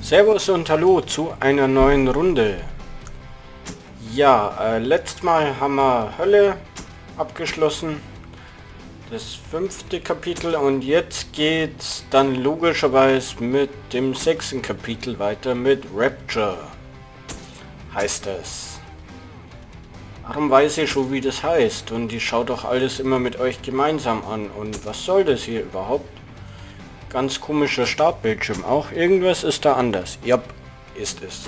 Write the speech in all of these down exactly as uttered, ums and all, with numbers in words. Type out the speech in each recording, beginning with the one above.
Servus und hallo zu einer neuen Runde. Ja, äh, letztes Mal haben wir Hölle abgeschlossen, das fünfte Kapitel, und jetzt geht's dann logischerweise mit dem sechsten Kapitel weiter, mit Rapture heißt es. Warum weiß ich schon, wie das heißt, und ich schaue doch alles immer mit euch gemeinsam an, und was soll das hier überhaupt? Ganz komischer Startbildschirm auch. Irgendwas ist da anders. Ja, ist es.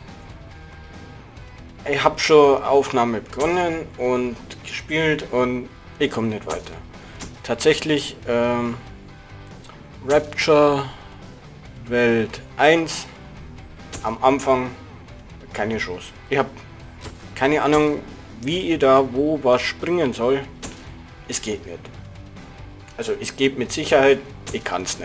Ich habe schon Aufnahme begonnen und gespielt und ich komme nicht weiter. Tatsächlich ähm, Rapture Welt eins am Anfang keine Chance. Ich habe keine Ahnung, wie ihr da wo was springen soll. Es geht nicht. Also es geht mit Sicherheit, ich kann es nicht.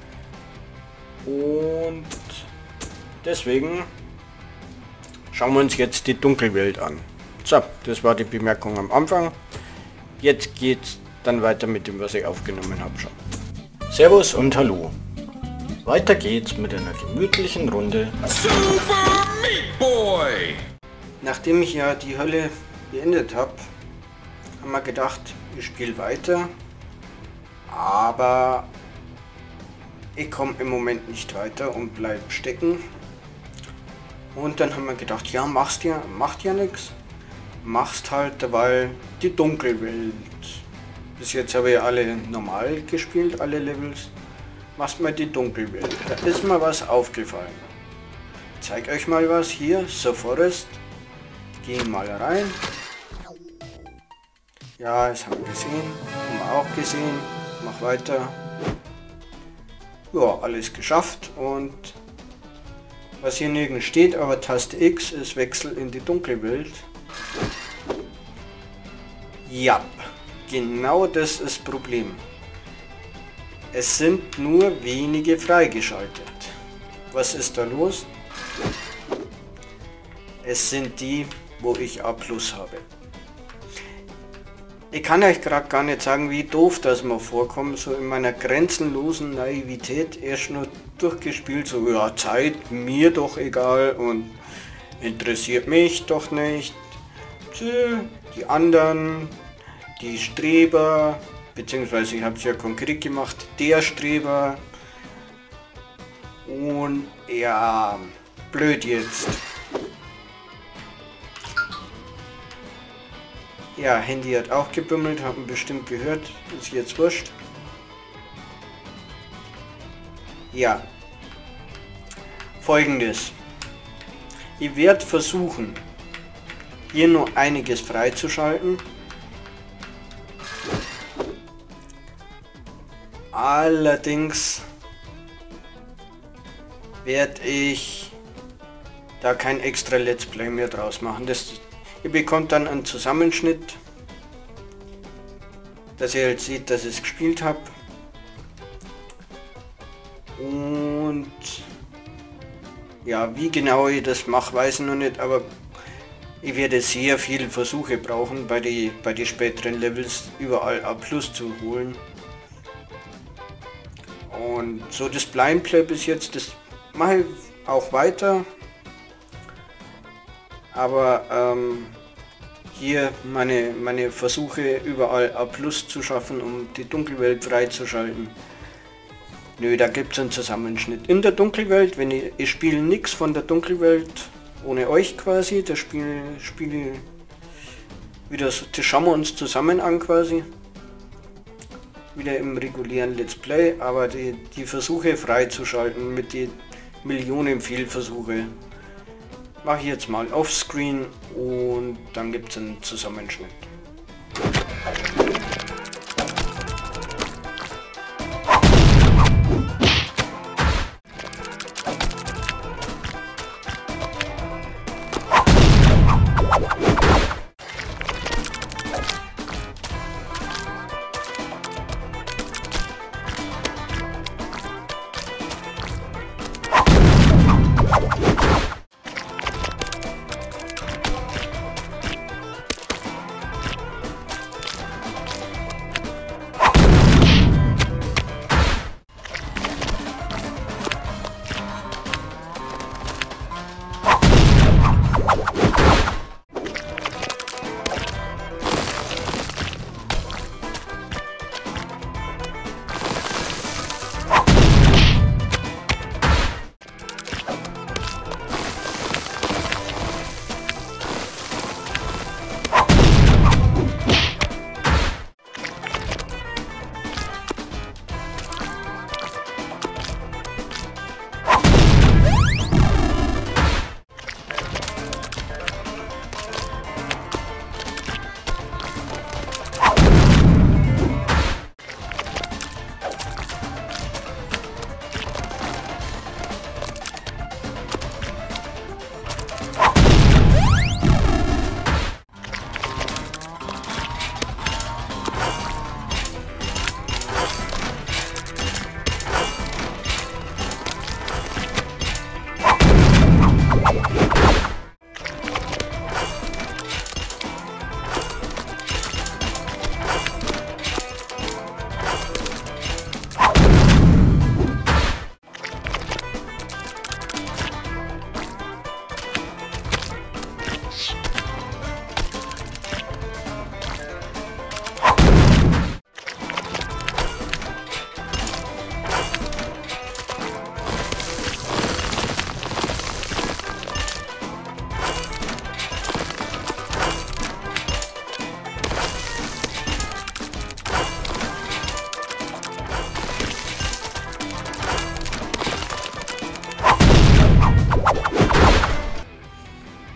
Und deswegen schauen wir uns jetzt die Dunkelwelt an. So, das war die Bemerkung am Anfang. Jetzt geht's dann weiter mit dem, was ich aufgenommen habe schon. Servus und hallo. Weiter geht's mit einer gemütlichen Runde Super Meat Boy! Nachdem ich ja die Hölle beendet habe, haben wir gedacht, ich spiele weiter. Aber ich komme im Moment nicht weiter und bleib stecken. Und dann haben wir gedacht, ja, machst ja, macht ja nichts. Machst halt, weil die Dunkelwelt. Bis jetzt habe ich alle normal gespielt, alle Levels. Machst mal die Dunkelwelt. Da ist mir was aufgefallen. Ich zeig euch mal was hier, The Forest. Gehen mal rein. Ja, das haben wir gesehen. Haben wir auch gesehen. Mach weiter. Ja, alles geschafft, und was hier nirgends steht, aber Taste X ist Wechsel in die Dunkelwelt. Ja, genau das ist das Problem. Es sind nur wenige freigeschaltet. Was ist da los? Es sind die, wo ich A plus habe. Ich kann euch gerade gar nicht sagen, wie doof das mir vorkommt, so in meiner grenzenlosen Naivität erst nur durchgespielt, so ja, Zeit, mir doch egal und interessiert mich doch nicht. Die anderen, die Streber, beziehungsweise ich habe es ja konkret gemacht, der Streber, und ja, blöd jetzt. Ja, Handy hat auch gebimmelt, haben bestimmt gehört, ist jetzt wurscht. Ja, Folgendes. Ich werde versuchen, hier noch einiges freizuschalten. Allerdings werde ich da kein extra Let's Play mehr draus machen. Das Ihr bekommt dann einen Zusammenschnitt, dass ihr halt seht, dass ich es gespielt habe. Und ja, wie genau ich das mache, weiß ich noch nicht, aber ich werde sehr viele Versuche brauchen, bei die, bei die späteren Levels überall A plus zu holen. Und so das Blind Play bis jetzt, das mache ich auch weiter. Aber ähm, hier meine, meine Versuche überall A plus zu schaffen, um die Dunkelwelt freizuschalten. Nö, da gibt es einen Zusammenschnitt. In der Dunkelwelt, wenn ich, ich spiele nichts von der Dunkelwelt ohne euch quasi, das Spiel spiele wieder so, das schauen wir uns zusammen an quasi. Wieder im regulären Let's Play, aber die, die Versuche freizuschalten mit den Millionen Fehlversuche mache ich jetzt mal offscreen, und dann gibt es einen Zusammenschnitt.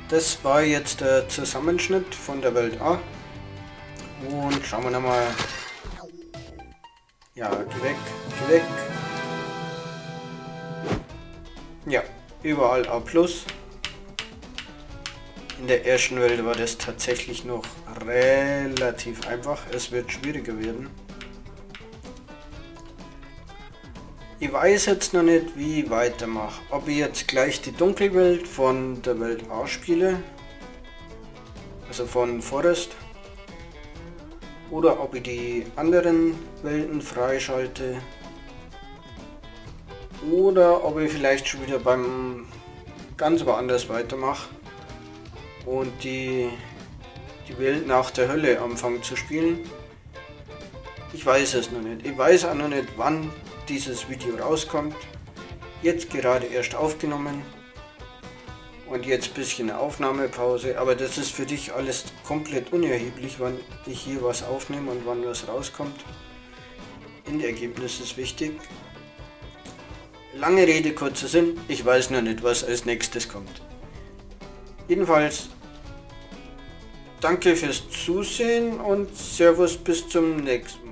das war jetzt der Zusammenschnitt von der Welt A. Und schauen wir nochmal. Ja, geh weg, geh weg. Ja, überall A plus. In der ersten Welt war das tatsächlich noch relativ einfach. Es wird schwieriger werden. Ich weiß jetzt noch nicht, wie ich weitermache. Ob ich jetzt gleich die Dunkelwelt von der Welt A spiele. Also von Forest. Oder ob ich die anderen Welten freischalte. Oder ob ich vielleicht schon wieder beim ganz woanders weitermache. Und die, die Welt nach der Hölle anfangen zu spielen. Ich weiß es noch nicht. Ich weiß auch noch nicht, wann dieses Video rauskommt. Jetzt gerade erst aufgenommen. Und jetzt ein bisschen Aufnahmepause. Aber das ist für dich alles komplett unerheblich, wann ich hier was aufnehme und wann was rauskommt. Endergebnis ist wichtig. Lange Rede, kurzer Sinn. Ich weiß noch nicht, was als nächstes kommt. Jedenfalls, danke fürs Zusehen und Servus bis zum nächsten Mal.